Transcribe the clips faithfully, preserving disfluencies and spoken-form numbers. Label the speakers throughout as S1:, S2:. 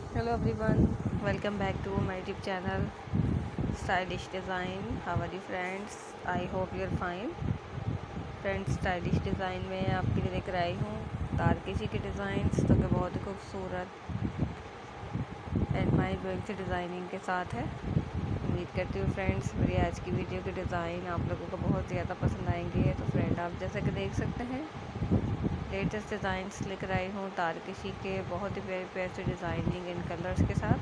S1: Hello everyone, welcome back to my YouTube channel Stylish Design. How are you friends? I hope you're fine. Friends stylish design में आपके लिए लेकर आई हूँ तारकेशी के designs जो कि बहुत ही खूबसूरत एंड माइंड ब्लोइंग से डिज़ाइनिंग के साथ है। उम्मीद करती हूँ फ्रेंड्स मेरी आज की वीडियो के डिज़ाइन आप लोगों को बहुत ज़्यादा पसंद आएंगे। तो फ्रेंड आप जैसा कि देख सकते हैं लेटेस्ट डिज़ाइंस लेकर आई हूँ तारकेशी के बहुत ही प्यारे प्यारे से डिज़ाइनिंग इन कलर्स के साथ।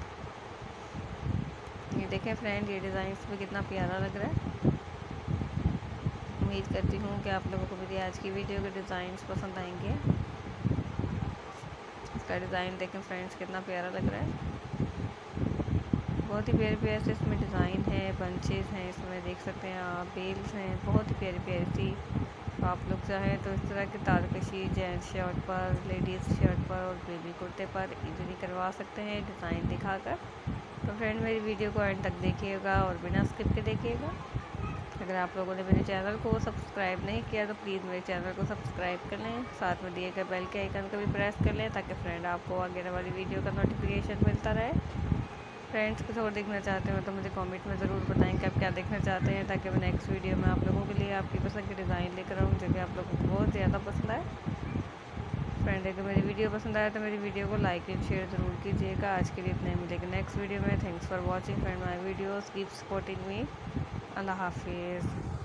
S1: ये देखें फ्रेंड ये डिज़ाइंस में कितना प्यारा लग रहा है। उम्मीद करती हूँ कि आप लोगों को मेरी आज की वीडियो के डिज़ाइंस पसंद आएंगे। इसका डिज़ाइन देखें फ्रेंड्स कितना प्यारा लग रहा है। बहुत ही प्यारे प्यारे से इसमें डिज़ाइन है, बंचेस हैं, इसमें देख सकते हैं आप, बेल्स हैं, बहुत ही प्यारी प्यारी सी। आप लोग चाहें तो इस तरह की तारकशी जेंट्स शर्ट पर, लेडीज़ शर्ट पर और बेबी कुर्ते पर इजीली करवा सकते हैं डिज़ाइन दिखाकर। तो फ्रेंड मेरी वीडियो को एंड तक देखिएगा और बिना स्किप के देखिएगा। अगर आप लोगों ने मेरे चैनल को सब्सक्राइब नहीं किया तो प्लीज़ मेरे चैनल को सब्सक्राइब कर लें, साथ में दिए गए बेल के आइकन को भी प्रेस कर लें ताकि फ्रेंड आपको आगे वाली वीडियो का नोटिफिकेशन मिलता रहे। फ्रेंड्स कुछ और देखना चाहते हो तो मुझे कमेंट में ज़रूर बताएं कि आप क्या देखना चाहते हैं ताकि मैं नेक्स्ट वीडियो में आप लोगों के लिए आपकी पसंद के डिज़ाइन लेकर आऊँ जो कि आप लोगों को बहुत ज़्यादा पसंद आए। फ्रेंड अगर मेरी वीडियो पसंद आए तो मेरी वीडियो को लाइक एंड शेयर ज़रूर कीजिएगा। आज के लिए इतना ही, मिलेगा नेक्स्ट वीडियो में। Thanks for watching friend my videos, keep supporting me. अल्लाह हाफिज़।